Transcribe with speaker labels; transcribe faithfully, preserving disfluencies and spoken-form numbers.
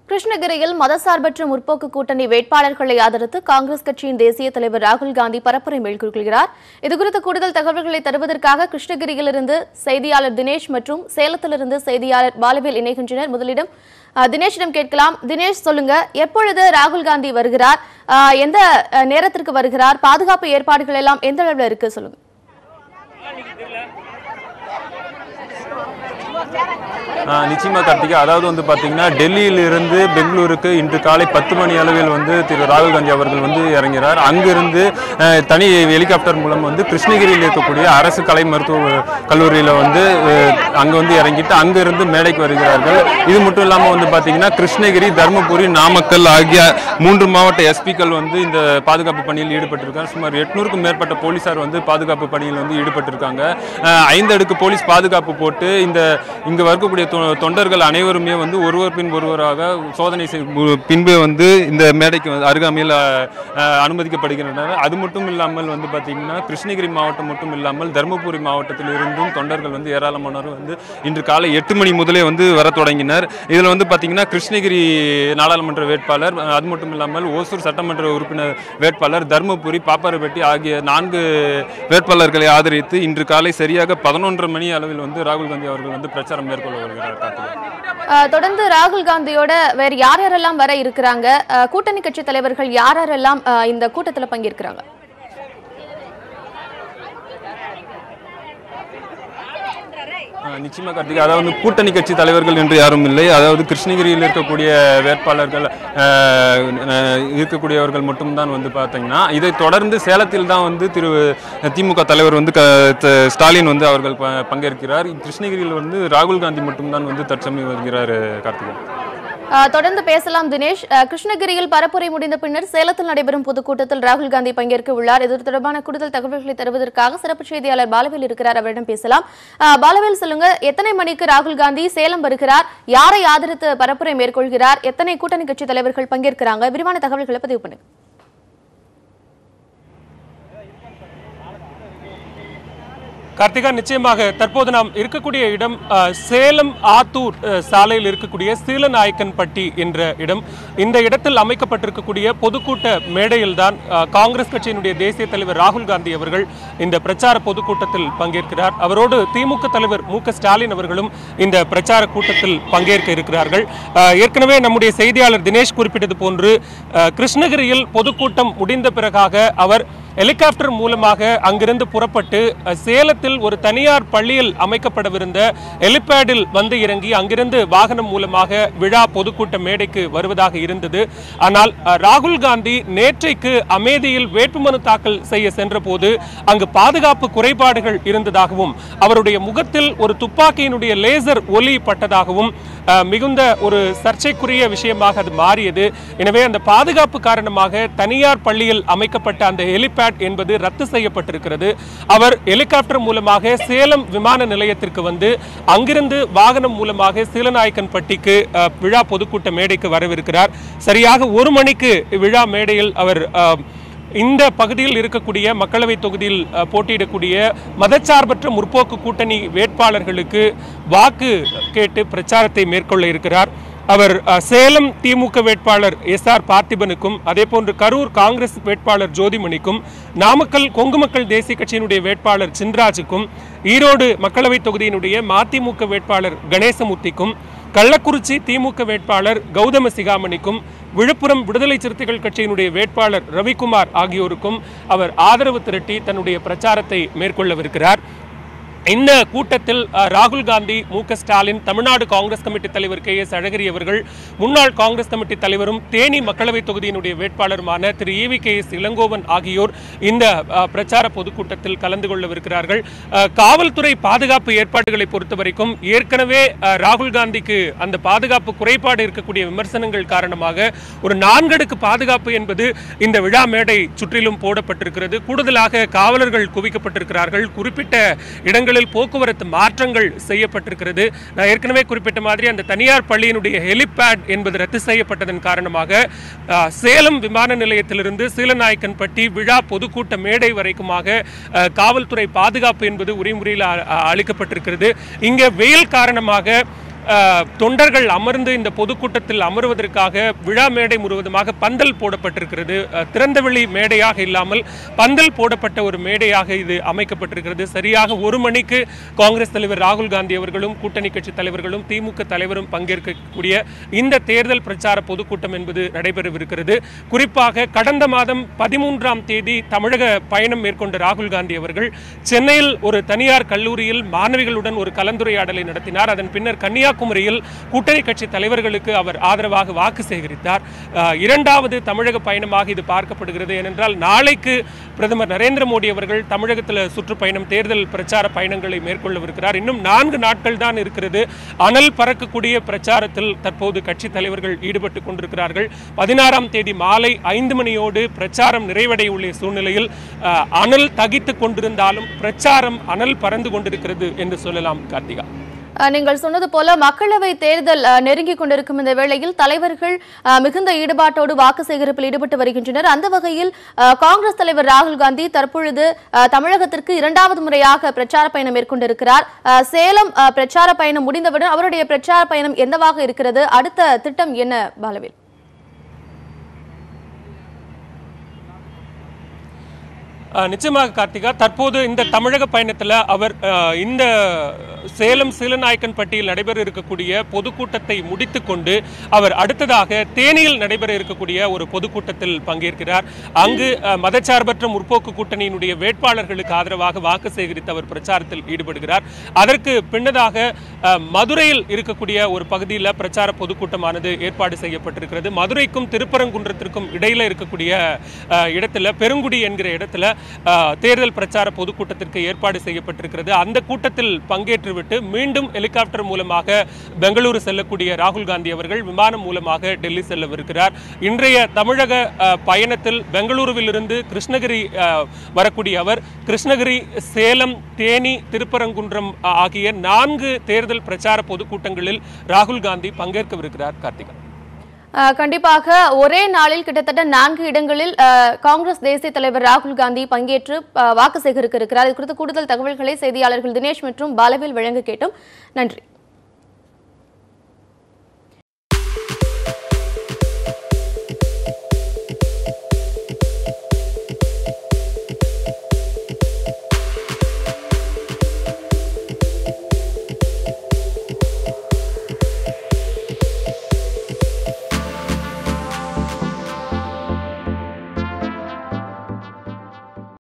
Speaker 1: கிருஷ்ணகிரியில் மதசார்பற்ற முற்போக்கு கூட்டணி வேட்பாளர்களை ஆதரித்து காங்கிரஸ் கட்சியின் தேசிய தலைவர் ராகுல் காந்தி பரப்புரை மேற்கொள்கிறார். இதுகுறித்த கூடுதல் தகவல்களை தருவதற்காக கிருஷ்ணகிரியிலிருந்து செய்தியாளர் தினேஷ் மற்றும் சேலத்திலிருந்து செய்தியாளர் பாலவேல் இணைகின்றனர். முதலிடம் தினேஷிடம் கேட்கலாம். தினேஷ், சொல்லுங்க, எப்பொழுது ராகுல் காந்தி வருகிறார், எந்த நேரத்திற்கு வருகிறார், பாதுகாப்பு ஏற்பாடுகள் எல்லாம் எந்த அளவில் இருக்கு, சொல்லுங்க.
Speaker 2: நிச்சயமா கார்த்திகா, அதாவது வந்து பார்த்தீங்கன்னா டெல்லியிலிருந்து பெங்களூருக்கு இன்று காலை பத்து மணி அளவில் வந்து திரு ராகுல் காந்தி அவர்கள் வந்து இறங்கிறார். அங்கிருந்து தனி ஹெலிகாப்டர் மூலம் வந்து கிருஷ்ணகிரியில் இருக்கக்கூடிய அரசு கலை மருத்துவ கல்லூரியில் வந்து அங்கே வந்து இறங்கிட்டு அங்கிருந்து மேடைக்கு வருகிறார்கள். இது மட்டும் இல்லாமல் வந்து பார்த்தீங்கன்னா கிருஷ்ணகிரி, தருமபுரி, நாமக்கல் ஆகிய மூன்று மாவட்ட எஸ்பிக்கள் வந்து இந்த பாதுகாப்பு பணியில் ஈடுபட்டிருக்காங்க. சுமார் எட்நூறுக்கும் மேற்பட்ட போலீசார் வந்து பாதுகாப்பு பணியில் வந்து ஈடுபட்டிருக்காங்க. ஐந்து அடுக்கு போலீஸ் பாதுகாப்பு போட்டு இந்த இங்கு வரக்கூடிய தொண்டர்கள் அனைவருமே வந்து ஒருவர் பின் ஒருவராக சோதனை பின்பு வந்து இந்த மேடைக்கு அருகாமையில் அனுமதிக்கப்படுகின்றனர். அது மட்டும் இல்லாமல் வந்து பார்த்தீங்கன்னா கிருஷ்ணகிரி மாவட்டம் மட்டும் இல்லாமல் தருமபுரி மாவட்டத்தில் இருந்தும் தொண்டர்கள் வந்து ஏராளமானவர் வந்து இன்று காலை எட்டு மணி முதலே வந்து வர தொடங்கினர். இதில் வந்து பார்த்தீங்கன்னா கிருஷ்ணகிரி நாடாளுமன்ற வேட்பாளர், அது மட்டும் இல்லாமல் ஓசூர் சட்டமன்ற உறுப்பினர் வேட்பாளர், தருமபுரி, பாப்பாரப்பட்டி ஆகிய நான்கு வேட்பாளர்களை ஆதரித்து இன்று காலை சரியாக பதினொன்றரை மணி அளவில் வந்து ராகுல் காந்தி அவர்கள் வந்து பிரச்சாரம் மேற்கொள்ள வருகிறார்.
Speaker 1: தொடர்ந்து ராகுல் காந்தியோட வேற யார் யாரெல்லாம் வர இருக்கிறாங்க, கூட்டணி கட்சி தலைவர்கள் யார் யாரெல்லாம் இந்த கூட்டத்தில் பங்கேற்கிறாங்க?
Speaker 2: நிச்சயமா கார்த்திகா, அதாவது கூட்டணி கட்சி தலைவர்கள் என்று யாரும் இல்லை. அதாவது கிருஷ்ணகிரியில் இருக்கக்கூடிய வேட்பாளர்கள் இருக்கக்கூடியவர்கள் மட்டும்தான் வந்து பார்த்தீங்கன்னா, இதை தொடர்ந்து சேலத்தில் தான் வந்து திரு திமுக தலைவர் வந்து ஸ்டாலின் வந்து அவர்கள் பங்கேற்கிறார். கிருஷ்ணகிரியில் வந்து ராகுல் காந்தி மட்டும்தான் வந்து தற்சமயம் வருகிறார். கார்த்திகா,
Speaker 1: தொடர்ந்து பேசலாம். தினேஷ், கிருஷ்ணகிரியில் பரப்புரை முடிந்த பின்னர் சேலத்தில் நடைபெறும் பொதுக்கூட்டத்தில் ராகுல் காந்தி பங்கேற்க உள்ளார். இது தொடர்பான கூடுதல் தகவல்களை தருவதற்காக சிறப்பு செய்தியாளர் பாலவேல் இருக்கிறார், அவரிடம் பேசலாம். பாலவேல், சொல்லுங்க, எத்தனை மணிக்கு ராகுல் காந்தி சேலம் வருகிறார், யாரை ஆதரித்து பரப்புரை மேற்கொள்கிறார், எத்தனை கூட்டணி கட்சி தலைவர்கள் பங்கேற்கிறாங்க, விரிவான தகவல்களை பதிவு பண்ணுங்க.
Speaker 3: கார்த்திகா, நிச்சயமாக தற்போது நாம் இருக்கக்கூடிய இடம் சேலம் ஆத்தூர் சாலையில் இருக்கக்கூடிய சீலநாயக்கன்பட்டி என்ற இடம். இந்த இடத்தில் அமைக்கப்பட்டிருக்கக்கூடிய பொதுக்கூட்ட மேடையில் தான் காங்கிரஸ் கட்சியினுடைய தேசிய தலைவர் ராகுல் காந்தி அவர்கள் இந்த பிரச்சார பொதுக்கூட்டத்தில் பங்கேற்கிறார். அவரோடு திமுக தலைவர் மு க ஸ்டாலின் அவர்களும் இந்த பிரச்சார கூட்டத்தில் பங்கேற்க இருக்கிறார்கள். ஏற்கனவே நம்முடைய செய்தியாளர் தினேஷ் குறிப்பிட்டது போன்று கிருஷ்ணகிரியில் பொதுக்கூட்டம் முடிந்த பிறகாக அவர் ஹெலிகாப்டர் மூலமாக அங்கிருந்து புறப்பட்டு சேலத்தில் ஒரு தனியார் பள்ளியில் அமைக்கப்படவிருந்த ஹெலிபேடில் வந்து இறங்கி அங்கிருந்து வாகனம் மூலமாக விழா பொதுக்கூட்ட மேடைக்கு வருவதாக இருந்தது. ஆனால் ராகுல் காந்தி நேற்றைக்கு அமேதியில் வேட்புமனு தாக்கல் செய்ய சென்ற போது அங்கு பாதுகாப்பு குறைபாடுகள் இருந்ததாகவும் அவருடைய முகத்தில் ஒரு துப்பாக்கியினுடைய லேசர் ஒலி பட்டதாகவும் மிகுந்த ஒரு சர்ச்சைக்குரிய விஷயமாக அது மாறியது. எனவே அந்த பாதுகாப்பு காரணமாக தனியார் பள்ளியில் அமைக்கப்பட்ட அந்த ஹெலிபேட் என்பது ரத்து செய்யப்பட்டிருக்கிறது. அவர் ஹெலிகாப்டர் மூலமாக சேலம் விமான நிலையத்திற்கு வந்து அங்கிருந்து வாகனம் மூலமாக சீலநாயக்கன்பட்டிக்கு விழா பொதுக்கூட்ட மேடைக்கு வரவிருக்கிறார். சரியாக ஒரு மணிக்கு விழா மேடையில் அவர் இந்த பகுதியில் இருக்கக்கூடிய மக்களவை தொகுதியில் போட்டியிடக்கூடிய மதச்சார்பற்ற முற்போக்கு கூட்டணி வேட்பாளர்களுக்கு வாக்கு கேட்டு பிரச்சாரத்தை மேற்கொள்ள இருக்கிறார். அவர் சேலம் திமுக வேட்பாளர் எஸ் ஆர் பார்த்திபனுக்கும், அதே போன்று கரூர் காங்கிரஸ் வேட்பாளர் ஜோதிமணிக்கும், நாமக்கல் கொங்கு மக்கள் தேசிய கட்சியினுடைய வேட்பாளர் சின்ராஜுக்கும், ஈரோடு மக்களவை தொகுதியினுடைய மதிமுக வேட்பாளர் கணேசமூர்த்திக்கும், கள்ளக்குறிச்சி திமுக வேட்பாளர் கௌதம சிகாமணிக்கும், விழுப்புரம் விடுதலை சிறுத்தைகள் கட்சியினுடைய வேட்பாளர் ரவிக்குமார் ஆகியோருக்கும் அவர் ஆதரவு திரட்டி தன்னுடைய பிரச்சாரத்தை மேற்கொள்ளவிருக்கிறார். இந்த கூட்டத்தில் ராகுல் காந்தி, மு க ஸ்டாலின், தமிழ்நாடு காங்கிரஸ் கமிட்டி தலைவர் கே எஸ் அழகிரி அவர்கள், முன்னாள் காங்கிரஸ் கமிட்டி தலைவரும் தேனி மக்களவை தொகுதியினுடைய வேட்பாளருமான Thiru E V K S Elangovan ஆகியோர் இந்த பிரச்சார பொதுக்கூட்டத்தில் கலந்து கொள்ளவிருக்கிறார்கள். காவல்துறை பாதுகாப்பு ஏற்பாடுகளை பொறுத்தவரைக்கும் ஏற்கனவே ராகுல் காந்திக்கு அந்த பாதுகாப்பு குறைபாடு இருக்கக்கூடிய விமர்சனங்கள் காரணமாக ஒரு நான்கடுக்கு பாதுகாப்பு என்பது இந்த விழா மேடை சுற்றிலும் போடப்பட்டிருக்கிறது. கூடுதலாக காவலர்கள் குவிக்கப்பட்டிருக்கிறார்கள். குறிப்பிட்ட இடங்கள் போக்குவரத்து மாற்றங்கள் செய்யப்பட்டிருக்கிறது. நான் ஏற்கனவே குறிப்பிட்ட மாதிரி அந்த தனியார் பள்ளியினுடைய ஹெலிபேட் என்பது ரத்து செய்யப்பட்டதன் காரணமாக சேலம் விமான நிலையத்திலிருந்து சீலநாயக்கன்பட்டி விழா பொதுக்கூட்ட மேடை வரைக்குமாக காவல்துறை பாதுகாப்பு என்பது உரிமுறையில் அளிக்கப்பட்டிருக்கிறது. இங்கே வெயில் காரணமாக தொண்டர்கள் அமர்ந்து இந்த பொதுக்கூட்டத்தில் அமர்வதற்காக விழா மேடை முழுவதுமாக பந்தல் போடப்பட்டிருக்கிறது. திறந்தவெளி மேடையாக இல்லாமல் பந்தல் போடப்பட்ட ஒரு மேடையாக இது அமைக்கப்பட்டிருக்கிறது. சரியாக ஒரு மணிக்கு காங்கிரஸ் தலைவர் ராகுல் காந்தி அவர்களும் கூட்டணி கட்சி தலைவர்களும் திமுக தலைவரும் பங்கேற்கக்கூடிய இந்த தேர்தல் பிரச்சார பொதுக்கூட்டம் என்பது நடைபெறவிருக்கிறது. குறிப்பாக கடந்த மாதம் பதிமூன்றாம் தேதி தமிழக பயணம் மேற்கொண்ட ராகுல் காந்தி அவர்கள் சென்னையில் ஒரு தனியார் கல்லூரியில் மாணவிகளுடன் ஒரு கலந்துரையாடலை நடத்தினார். அதன் பின்னர் கன்னியாகுமரியில் கூட்டணி கட்சி தலைவர்களுக்கு அவர் ஆதரவாக வாக்கு சேகரித்தார். இரண்டாவது தமிழக பயணமாக இது பார்க்கப்படுகிறது. ஏனென்றால் நாளைக்கு பிரதமர் நரேந்திர மோடி அவர்கள் தமிழகத்தில் சுற்றுப்பயணம் தேர்தல் பிரச்சார பயணங்களை மேற்கொள்ளவிருக்கிறார். இன்னும் நான்கு நாட்கள் தான் இருக்கிறது. அனல் பறக்கக்கூடிய பிரச்சாரத்தில் தற்போது கட்சி தலைவர்கள் ஈடுபட்டுக் கொண்டிருக்கிறார்கள். பதினாறாம் தேதி மாலை ஐந்து மணியோடு பிரச்சாரம் நிறைவடைய உள்ள சூழ்நிலையில் அனல் தகித்துக் கொண்டிருந்தாலும் பிரச்சாரம் அனல் பறந்து கொண்டிருக்கிறது என்று சொல்லலாம். கார்த்திகா,
Speaker 1: நீங்கள் சொன்னது போல மக்களவை தேர்தல் நெருங்கிக் கொண்டிருக்கும் இந்த வேளையில் தலைவர்கள் மிகுந்த ஈடுபாட்டோடு வாக்கு சேகரிப்பில் ஈடுபட்டு வருகின்றனர். அந்த வகையில் காங்கிரஸ் தலைவர் ராகுல் காந்தி தற்பொழுது தமிழகத்திற்கு இரண்டாவது முறையாக பிரச்சார பயணம் மேற்கொண்டிருக்கிறார். சேலம் பிரச்சார பயணம் முடிந்தவுடன் அவருடைய பிரச்சார பயணம் என்னவாக இருக்கிறது? அடுத்த திட்டம் என்ன பாலவேல்?
Speaker 3: நிச்சயமாக கார்த்திகா, தற்போது இந்த தமிழக பயணத்தில் அவர் இந்த சேலம் சீலநாயக்கன் பட்டியில் நடைபெற இருக்கக்கூடிய பொதுக்கூட்டத்தை முடித்துக் கொண்டு அவர் அடுத்ததாக தேனியில் நடைபெற இருக்கக்கூடிய ஒரு பொதுக்கூட்டத்தில் பங்கேற்கிறார். அங்கு மதச்சார்பற்ற முற்போக்கு கூட்டணியினுடைய வேட்பாளர்களுக்கு ஆதரவாக வாக்கு சேகரித்து அவர் பிரச்சாரத்தில் ஈடுபடுகிறார். அதற்கு பின்னதாக மதுரையில் இருக்கக்கூடிய ஒரு பகுதியில் பிரச்சார பொதுக்கூட்டமானது ஏற்பாடு செய்யப்பட்டிருக்கிறது. மதுரைக்கும் திருப்பரங்குன்றத்திற்கும் இடையில இருக்கக்கூடிய இடத்துல பெருங்குடி என்கிற இடத்துல தேர்தல் பிரச்சார பொதுக்கூட்டத்திற்கு ஏற்பாடு செய்யப்பட்டிருக்கிறது. அந்த கூட்டத்தில் பங்கேற்றுவிட்டு மீண்டும் ஹெலிகாப்டர் மூலமாக பெங்களூரு செல்லக்கூடிய ராகுல் காந்தி அவர்கள் விமானம் மூலமாக டெல்லி செல்லவிருக்கிறார். இன்றைய தமிழக பயணத்தில் பெங்களூருவில் இருந்து கிருஷ்ணகிரி வரக்கூடிய அவர் கிருஷ்ணகிரி, சேலம், தேனி, திருப்பரங்குன்றம் ஆகிய நான்கு தேர்தல் பிரச்சார பொதுக்கூட்டங்களில் ராகுல் காந்தி பங்கேற்கவிருக்கிறார். கார்த்திகா,
Speaker 1: கண்டிப்பாக ஒரே நாளில் கிட்டத்தட்ட நான்கு இடங்களில் காங்கிரஸ் தேசிய தலைவர் ராகுல் காந்தி பங்கேற்று வாக்கு சேகரிக்க இருக்கிறார். இது குறித்து கூடுதல் தகவல்களை செய்தியாளர்கள் தினேஷ் மற்றும் பாலவேல் வழங்க கேட்டோம். நன்றி.